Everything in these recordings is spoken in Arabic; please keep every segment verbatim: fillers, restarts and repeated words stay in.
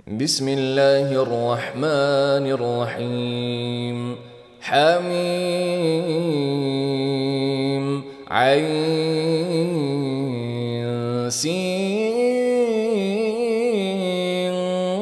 بسم الله الرحمن الرحيم. حميم عين سين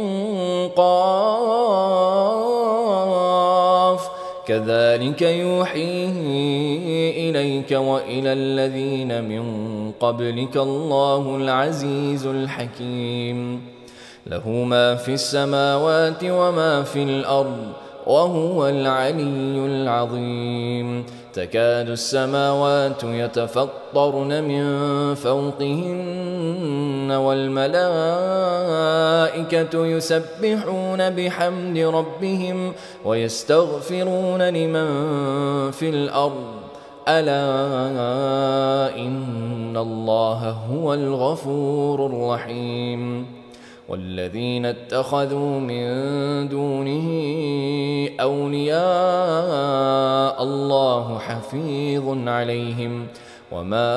قاف كذلك يوحيه إليك وإلى الذين من قبلك الله العزيز الحكيم. له ما في السماوات وما في الأرض وهو العلي العظيم. تكاد السماوات يتفطرن من فوقهن والملائكة يسبحون بحمد ربهم ويستغفرون لمن في الأرض ألا إن الله هو الغفور الرحيم. والذين اتخذوا من دونه أولياء الله حفيظ عليهم وما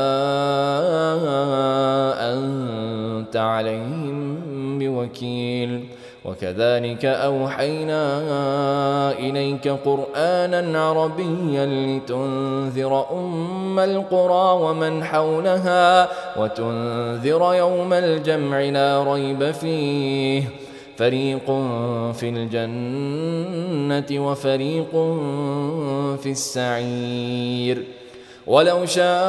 أنت عليهم بوكيل. وكذلك أوحينا إليك قرآنا عربيا لتنذر أم القرى ومن حولها وتنذر يوم الجمع لا ريب فيه فريق في الجنة وفريق في السعير. ولو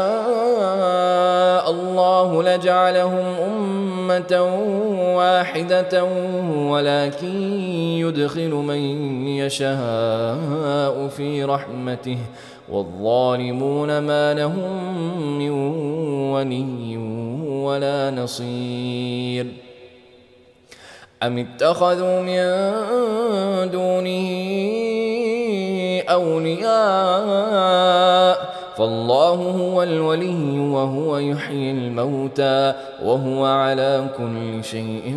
شاء الله لجعلهم أمة واحدة ولكن يدخل من يشاء في رحمته والظالمون ما لهم من ولي ولا نصير. أم اتخذوا من دونه أولياء فالله هو الولي وهو يحيي الموتى وهو على كل شيء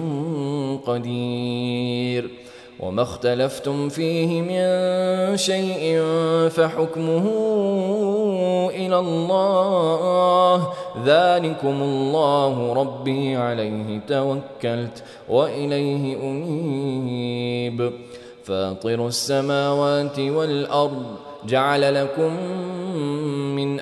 قدير. وما اختلفتم فيه من شيء فحكمه إلى الله ذلكم الله ربي عليه توكلت وإليه أنيب. فاطر السماوات والأرض جعل لكم من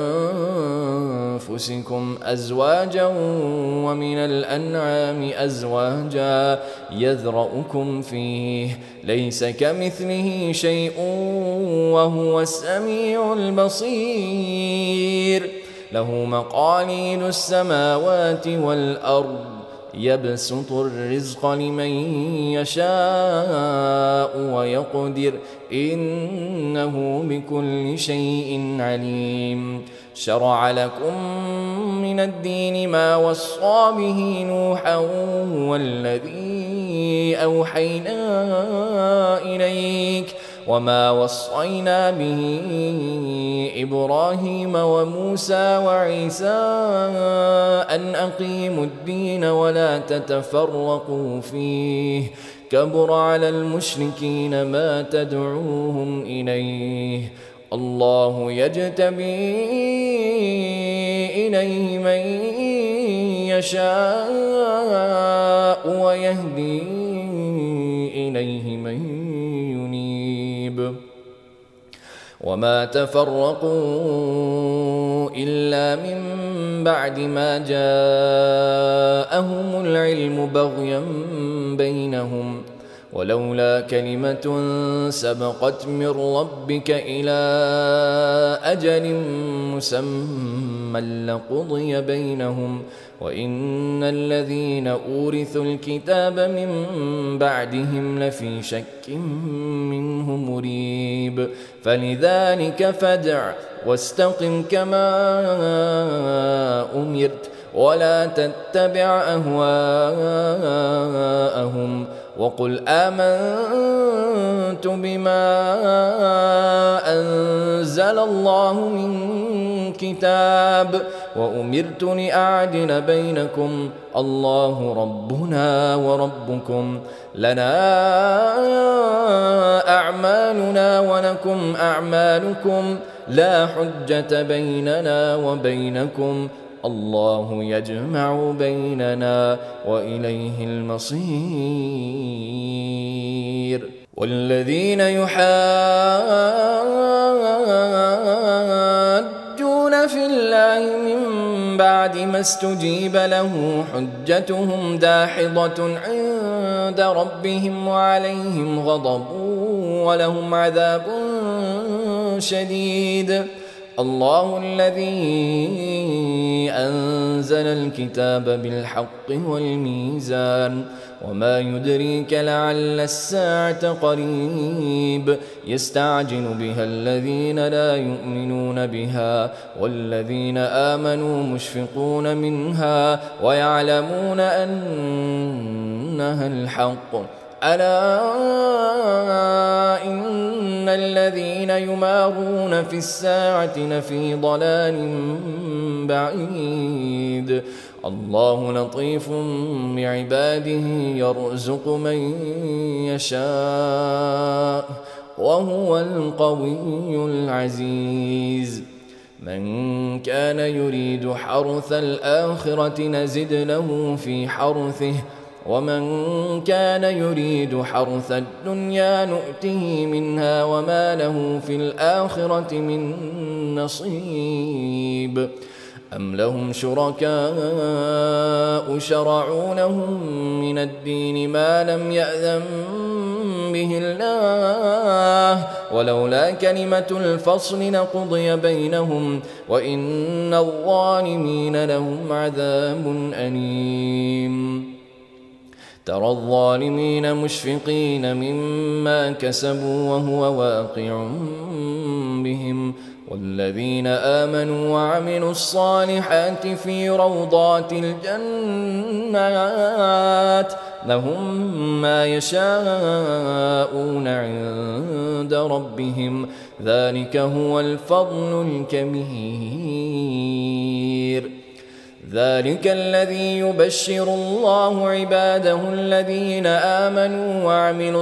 أنفسكم أزواجا ومن الأنعام أزواجا يذرأكم فيه ليس كمثله شيء وهو السميع البصير. له مقاليد السماوات والأرض يبسط الرزق لمن يشاء ويقدر إنه بكل شيء عليم. شرع لكم من الدين ما وصى به نوحا والذي أوحينا إليك وما وصينا به إبراهيم وموسى وعيسى أن أقيموا الدين ولا تتفرقوا فيه كبر على المشركين ما تدعوهم إليه. الله يجتبي إليه من يشاء ويهدي إليه من ينيب. وما تفرقوا إلا من بعد ما جاءهم العلم بغيا بينهم ولولا كلمة سبقت من ربك إلى أجل مسمى لقضي بينهم وإن الذين أورثوا الكتاب من بعدهم لفي شك منه مريب. فلذلك فادع واستقم كما أمرت ولا تتبع أهواءهم وقل آمنت بما أنزل الله من كتاب وأمرت لأعدل بينكم الله ربنا وربكم لنا أعمالنا ولكم أعمالكم لا حجة بيننا وبينكم الله يجمع بيننا وإليه المصير. والذين يحاجون في الله من بعد ما استجيب له حجتهم داحضة عند ربهم وعليهم غضب ولهم عذاب شديد. الله الذي أنزل الكتاب بالحق والميزان وما يدريك لعل الساعة قريب يستعجل بها الذين لا يؤمنون بها والذين آمنوا مشفقون منها ويعلمون أنها الحق. ألا إن الذين يمارون في الساعة لفي ضلال بعيد. الله لطيف بعباده يرزق من يشاء وهو القوي العزيز. من كان يريد حرث الآخرة نزد له في حرثه ومن كان يريد حرث الدنيا نؤته منها وما له في الآخرة من نصيب. أم لهم شركاء شرعوا لهم من الدين ما لم يأذن به الله ولولا كلمة الفصل لقضي بينهم وإن الظالمين لهم عذاب أليم. ترى الظالمين مشفقين مما كسبوا وهو واقع بهم والذين آمنوا وعملوا الصالحات في روضات الجنات لهم ما يشاءون عند ربهم ذلك هو الفضل الكبير. ذلك الذي يبشر الله عباده الذين آمنوا وعملوا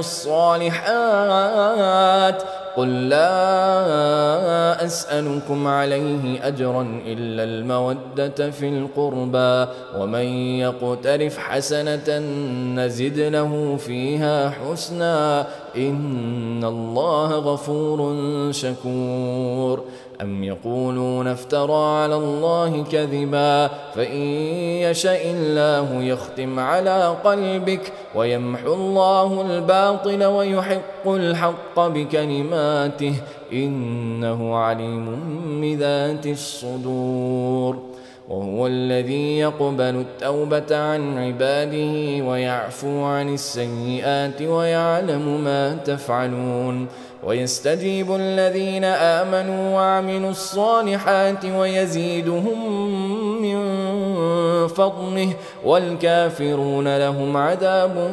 الصالحات قل لا أسألكم عليه أجرا إلا المودة في القربى ومن يقترف حسنة نزد له فيها حسنا إن الله غفور شكور. أم يقولون افترى على الله كذبا فإن يشأ الله يختم على قلبك ويمحو الله الباطل ويحق الحق بكلماته إنه عليم بذات الصدور. وهو الذي يقبل التوبة عن عباده ويعفو عن السيئات ويعلم ما تفعلون ويستجيب الذين آمنوا وعملوا الصالحات ويزيدهم من فضله والكافرون لهم عذاب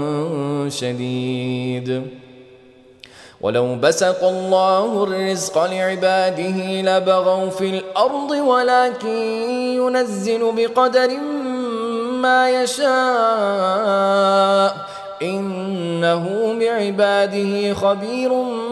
شديد. ولو بسط الله الرزق لعباده لبغوا في الأرض ولكن ينزل بقدر ما يشاء إنه بعباده خبير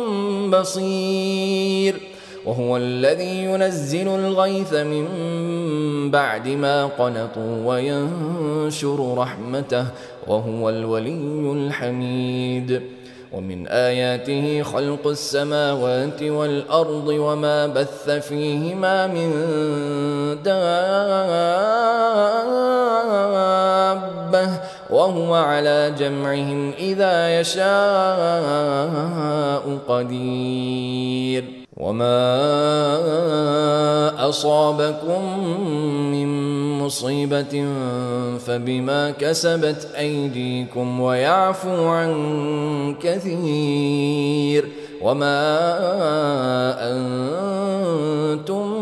بصير. وهو الذي ينزل الغيث من بعد ما قنطوا وينشر رحمته وهو الولي الحميد. ومن آياته خلق السماوات والأرض وما بث فيهما من دابة وهو على جمعهم إذا يشاء قدير. وما أصابكم من مصيبة فبما كسبت أيديكم ويعفو عن كثير. وما أنتم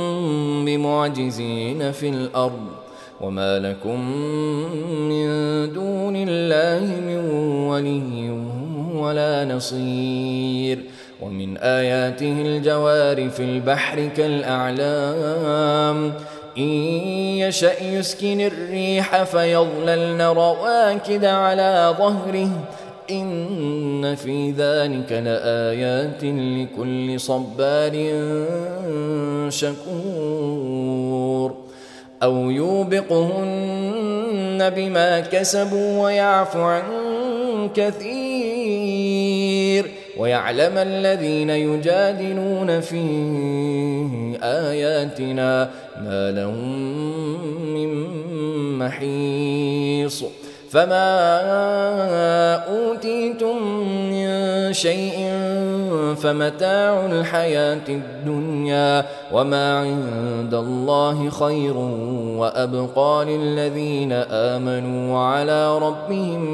بمعجزين في الأرض وما لكم من دون الله من ولي ولا نصير. ومن آياته الجوار في البحر كالأعلام إن يشأ يسكن الريح فيظللن رواكد على ظهره إن في ذلك لآيات لكل صبار شكور. أو يوبقهن بما كسبوا ويعفو عن كثير ويعلم الذين يجادلون في آياتنا ما لهم من محيص. فما أوتيتم من شيء فمتاع الحياة الدنيا وما عند الله خير وأبقى للذين آمنوا وعلى ربهم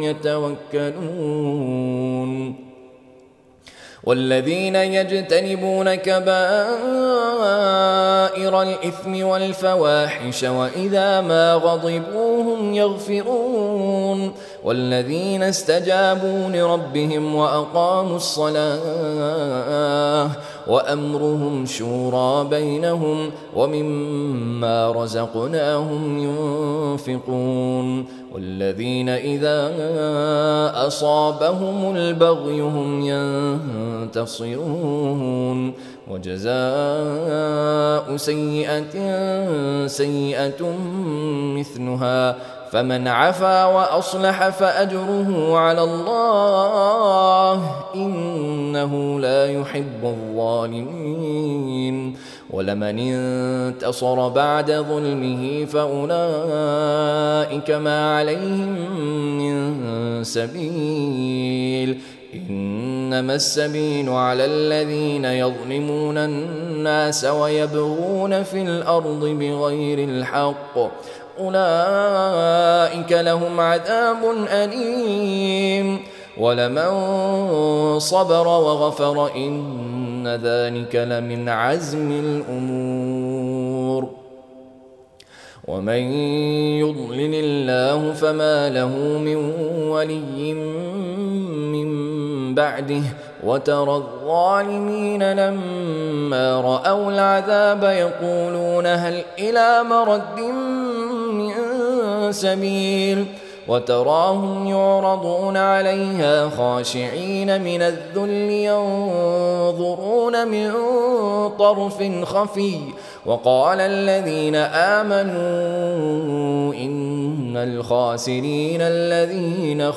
يتوكلون. والذين يجتنبون كبائر الإثم والفواحش وإذا ما غضبوا هم يغفرون. والذين استجابوا لربهم وأقاموا الصلاة وأمرهم شورى بينهم ومما رزقناهم ينفقون. والذين إذا أصابهم البغي هم ينتصرون. وجزاء سيئة سيئة مثلها فمن عفا وأصلح فأجره على الله إنه لا يحب الظالمين. ولمن انتصر بعد ظلمه فأولئك ما عليهم من سبيل إنما السبيل على الذين يظلمون الناس ويبغون في الأرض بغير الحق أولئك لهم عذاب أليم. ولمن صبر وغفر إن ذلك لمن عزم الأمور. ومن يضلل الله فما له من ولي من بعده وترى الظالمين لما رأوا العذاب يقولون هل إلى مرد من سبيل وتراهم يعرضون عليها خاشعين من الذل ينظرون من طرف خفي. وقال الذين آمنوا إن الخاسرين الذين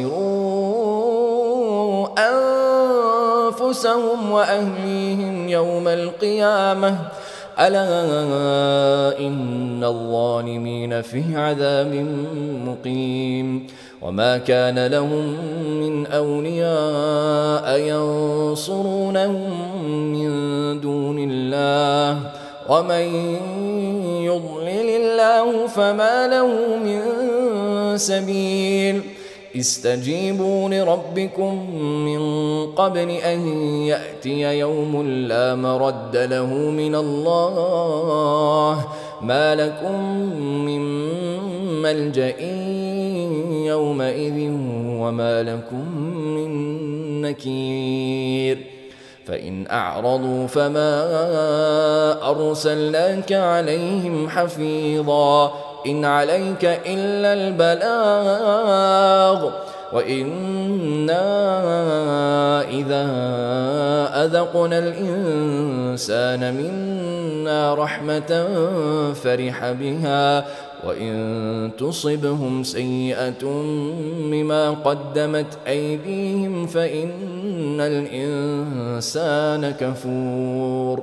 خسروا أنفسهم وأهليهم يوم القيامة ألا إن الظالمين في عذاب مقيم. وما كان لهم من أولياء ينصرونهم من دون الله ومن يضلل الله فما له من سبيل. استجيبوا لربكم من قبل أن يأتي يوم لا مرد له من الله ما لكم من ملجأ يومئذ وما لكم من نكير. فإن أعرضوا فما أرسلناك عليهم حفيظا إن عليك إلا البلاغ وإنا إذا أذقنا الإنسان منا رحمة فرح بها وإن تصبهم سيئة بما قدمت أيديهم فإن الإنسان كفور.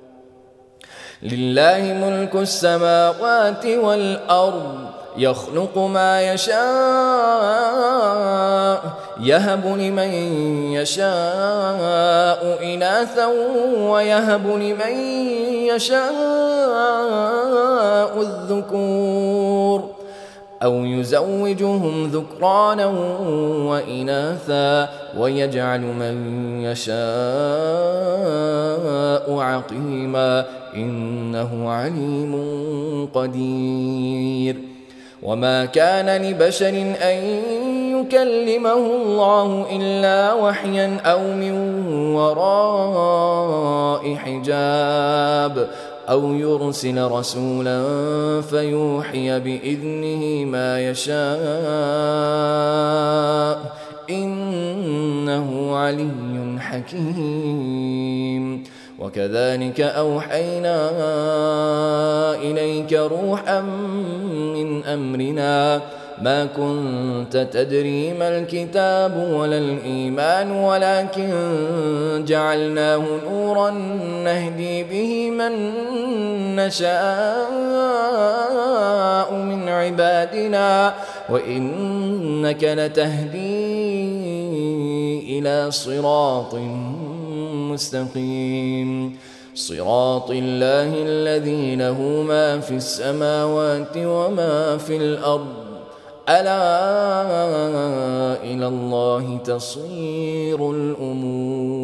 لله ملك السماوات والأرض يخلق ما يشاء يهب لمن يشاء إناثا ويهب لمن يشاء الذكور أو يزوجهم ذكرانا وإناثا ويجعل من يشاء عقيما إنه عليم قدير. وما كان لبشر أن يكلمه الله إلا وحيا أو من وراء حجاب أو يرسل رسولا فيوحي بإذنه ما يشاء إنه علي حكيم. وكذلك أوحينا إليك روحا من أمرنا ما كنت تدري ما الكتاب ولا الإيمان ولكن جعلناه نورا نهدي به من نشاء من عبادنا وإنك لتهدي إلى صراط مستقيم صراط الله الذي له ما في السماوات وما في الأرض ألا إلى الله تصير الأمور.